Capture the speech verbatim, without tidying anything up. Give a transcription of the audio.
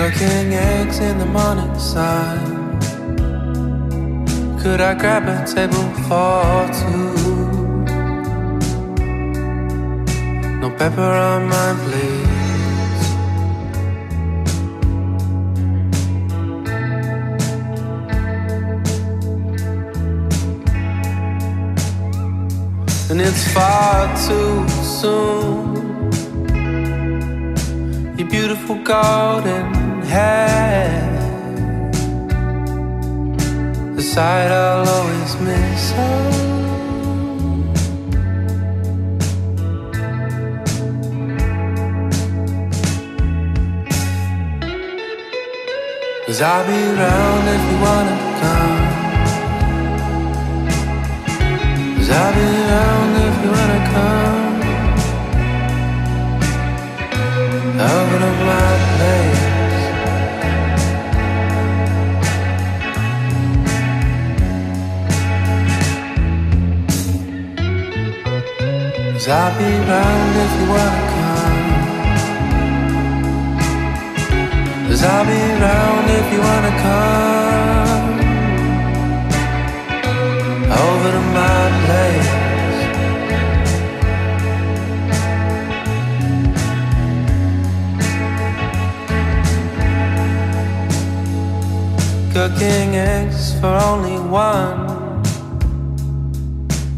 Cooking eggs in the morning sun. Could I grab a table for two? No pepper on mine, please. And it's far too soon. Your beautiful golden hair, the sight I'll always miss. Oh. Cause I'll be around if you wanna come. Cause I'll be around if you wanna come. Over to my place. Cause I'll be around if you wanna come. Cause I'll be around if you wanna come. Over to my place. Cooking eggs for only one.